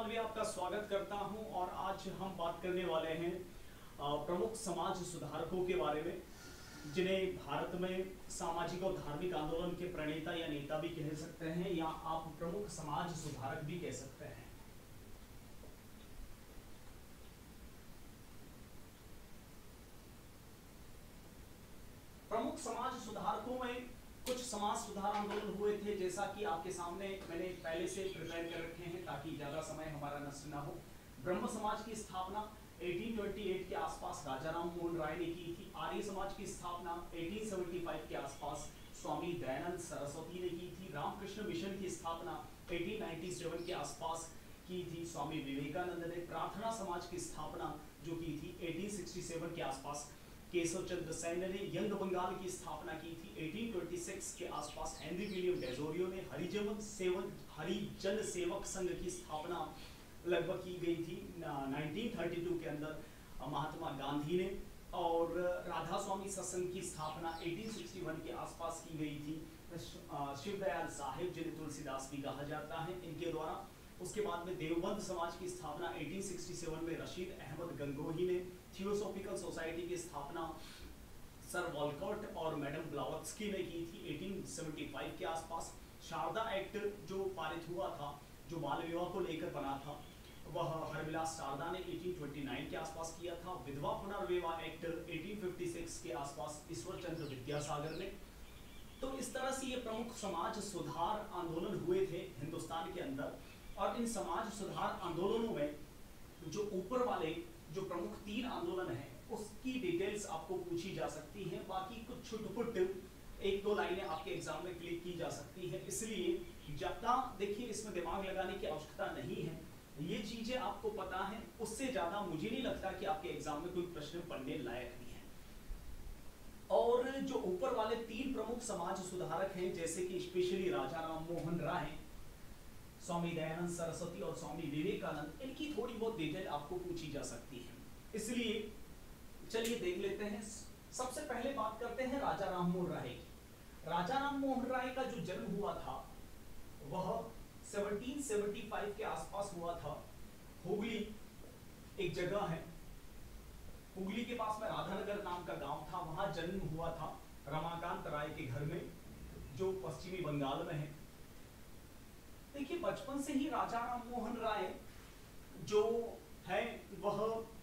मालवीय आपका स्वागत करता हूं और आज हम बात करने वाले हैं प्रमुख समाज सुधारकों के बारे में, जिन्हें भारत में सामाजिक और धार्मिक आंदोलन के प्रणेता या नेता भी कह सकते हैं, या आप प्रमुख समाज सुधारक भी कह सकते हैं। प्रमुख समाज सुधारकों में कुछ समाज सुधार आंदोलन हुए थे, जैसा कि आपके सामने मैंने पहले से प्रिपेयर कर रखे हैं ताकि ज्यादा समय हमारा नष्ट ना हो। ब्रह्म समाज की स्थापना 1828 के आसपास राजा राम मोहन राय ने की थी। आर्य समाज की स्थापना 1875 के आसपास स्वामी दयानंद सरस्वती ने की थी। रामकृष्ण मिशन की स्थापना 1897 के आसपास की थी स्वामी विवेकानंद ने। प्रार्थना समाज की स्थापना जो की थी 1867 के आसपास केशव चंद्र सेन ने। यंग बंगाल की स्थापना की थी 1826 के आसपास हेनरी विलियम डेजोरियो ने। हरिजन सेवक संघ की स्थापना लगभग की गई थी 1932 के अंदर महात्मा गांधी ने। और राधा स्वामी सत्संग की स्थापना 1861 के आसपास की गई थी शिवदयाल साहिब, जिन्हें तुलसीदास भी कहा जाता है, इनके द्वारा। उसके बाद में देवबंद समाज की स्थापना 1867 में रशीद अहमद गंगोही ने। थियोसॉफिकल सोसाइटी की स्थापना सर वॉलकॉट और मैडम ब्लावत्स्की ने की थी 1875 के आसपास। शारदा एक्ट जो पारित हुआ था, जो बाल विवाह को लेकर बना था, वह हरविलास शारदा ने 1829 के आसपास किया था। विधवा पुनर्विवाह एक्ट 1856 के आसपास ईश्वर चंद्र विद्यासागर ने। तो इस तरह से ये प्रमुख समाज सुधार आंदोलन हुए थे हिंदुस्तान के अंदर। और इन समाज सुधार आंदोलनों में जो ऊपर वाले जो प्रमुख 3 आंदोलन हैं, उसकी डिटेल्स आपको पूछी जा सकती हैं। बाकी कुछ छुटपुट 1-2 लाइनें आपके एग्जाम में क्लिक की जा सकती है, इसलिए ज्यादा देखिए इसमें दिमाग लगाने की आवश्यकता नहीं है। ये चीजें आपको पता है, उससे ज्यादा मुझे नहीं लगता कि आपके एग्जाम में कोई प्रश्न पढ़ने लायक भी है। और जो ऊपर वाले 3 प्रमुख समाज सुधारक हैं, जैसे कि स्पेशली राजा राम मोहन राय, स्वामी दयानंद सरस्वती और स्वामी विवेकानंद, इनकी थोड़ी बहुत डिटेल आपको पूछी जा सकती है। इसलिए चलिए देख लेते हैं। सबसे पहले बात करते हैं राजा राम मोहन राय की। राजा राम मोहन राय का जो जन्म हुआ था वह 1775 के आसपास हुआ था। हुगली एक जगह है, हुगली के पास में राधानगर नाम का गांव था, वहां जन्म हुआ था रमाकांत राय के घर में, जो पश्चिमी बंगाल में है। देखिए बचपन से ही राजा राम मोहन राय जो है वह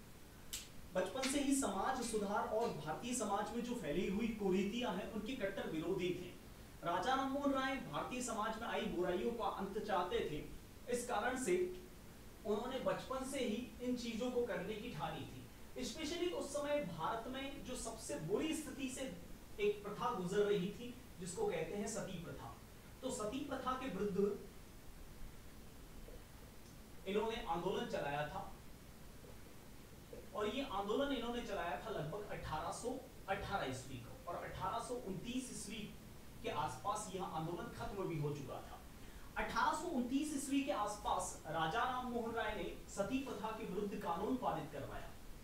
बचपन से ही समाज सुधार और भारतीय समाज में जो फैली हुई कुरीतियां हैं उनके कट्टर विरोधी थे। राजा राम मोहन राय भारतीय समाज में आई बुराइयों का अंत चाहते थे। इस कारण से उन्होंने बचपन से ही इन चीजों को करने की ठानी थी। स्पेशली उस समय भारत में जो सबसे बुरी स्थिति से एक प्रथा गुजर रही थी, जिसको कहते हैं सती प्रथा। तो सती प्रथा के विरुद्ध इन्होंने आंदोलन चलाया था, और ये आंदोलन इन्होंने चलाया था लगभग 1818 ईस्वी को, और 1829 ईस्वी के आसपास यह आंदोलन खत्म भी हो चुका था। 1829 ईस्वी के आसपास राजा राम मोहन राय ने सती प्रथा के विरुद्ध कानून पारित करवाया।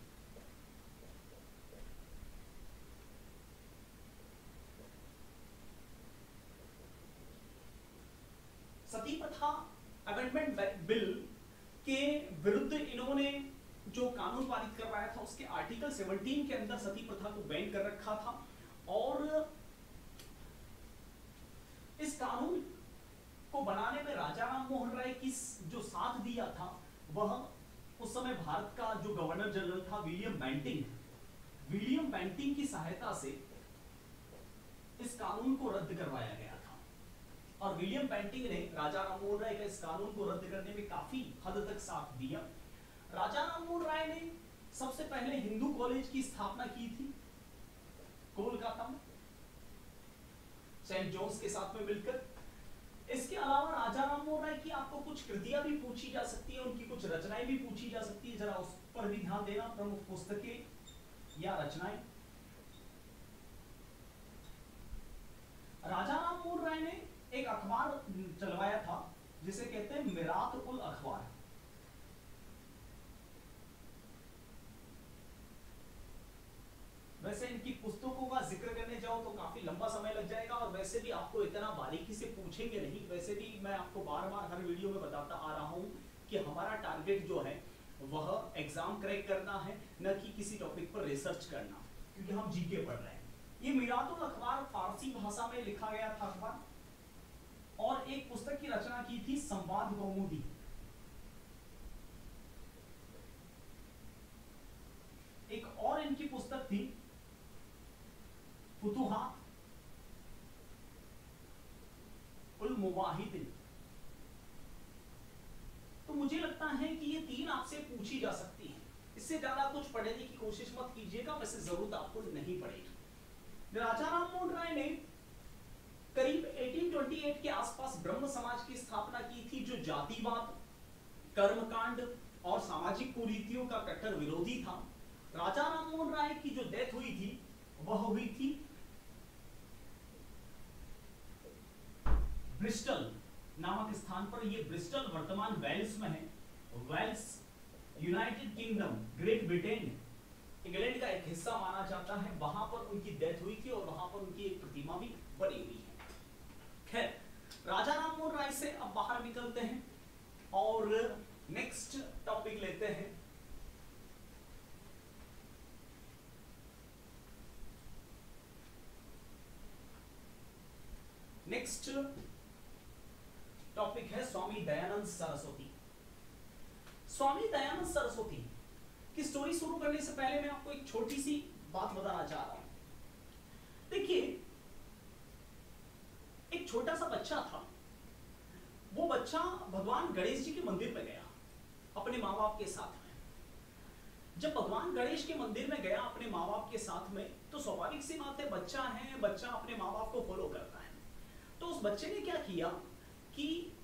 सती प्रथा अमेंडमेंट बिल के विरुद्ध इन्होंने जो कानून पारित करवाया था, उसके आर्टिकल 17 के अंदर सती प्रथा को बैन कर रखा था। और इस कानून को बनाने में राजा राम मोहन राय की जो साथ दिया था, वह उस समय भारत का जो गवर्नर जनरल था विलियम बेंटिंग की सहायता से इस कानून को रद्द करवाया गया था। और विलियम बेंटिंग ने राजा राम मोहन राय का इस कानून को रद्द करने में काफी हद तक साथ दिया। राजा राम मोहन राय ने सबसे पहले हिंदू कॉलेज की स्थापना की थी कोलकाता में, सेंट जॉन्स के साथ में मिलकर। इसके अलावा राजा राम मोहन राय की आपको कुछ कृतियां भी पूछी जा सकती है, उनकी कुछ रचनाएं भी पूछी जा सकती है, जरा उस पर भी ध्यान देना। प्रमुख पुस्तकें या रचनाएं। राजा राम मोहन राय ने एक अखबार चलवाया था जिसे कहते हैं मिरात उल अखबार। वैसे इनकी पुस्तकों का जिक्र करने जाओ तो काफी लंबा समय लग जाएगा, और वैसे भी आपको इतना बारीकी से पूछेंगे नहीं। वैसे भी मैं आपको बार बार हर वीडियो में बताता आ रहा हूं कि हमारा टारगेट जो है वह एग्जाम क्रैक करना है, न कि किसी टॉपिक पर रिसर्च करना, क्योंकि हम जीके पढ़ रहे हैं। ये मिरातुल अखबार फारसी भाषा में लिखा गया था अखबार, और एक पुस्तक की रचना की थी संवाद कौमुदी। एक और इनकी पुस्तक थी फुतुहात उल मुवाहिदिन। तो मुझे लगता है कि ये तीन आपसे पूछी जा सकती हैं, इससे ज्यादा कुछ पढ़ने की कोशिश मत कीजिएगा, वैसे जरूरत आपको नहीं पड़ेगी। राजा राम मोहन राय ने करीब 1828 के आसपास ब्रह्म समाज की स्थापना की थी, जो जातिवाद, कर्मकांड और सामाजिक कुरीतियों का कट्टर विरोधी था। राजा राम मोहन राय की जो डेथ हुई थी वह हुई थी ब्रिस्टल नामक स्थान पर। यह ब्रिस्टल वर्तमान वेल्स में है। Wales United Kingdom, Great Britain, England का एक हिस्सा माना जाता है। वहां पर उनकी डेथ हुई थी और वहां पर उनकी एक प्रतिमा भी बनी हुई है। खैर, राजा राम मोहन राय से अब बाहर निकलते हैं और नेक्स्ट टॉपिक लेते हैं। नेक्स्ट टॉपिक है स्वामी दयानंद सरस्वती। स्वामी दयानंद सरस्वती की स्टोरी शुरू करने से पहले मैं आपको एक छोटी सी बात बताना चाह रहा हूं। देखिए, एक छोटा सा बच्चा था। वो बच्चा भगवान गणेश जी के मंदिर में गया अपने माँ बाप के साथ में। जब भगवान गणेश के मंदिर में गया अपने माँ बाप के साथ में, तो स्वाभाविक सी बात है, बच्चा है, बच्चा अपने माँ बाप को फॉलो करता है। तो उस बच्चे ने क्या किया कि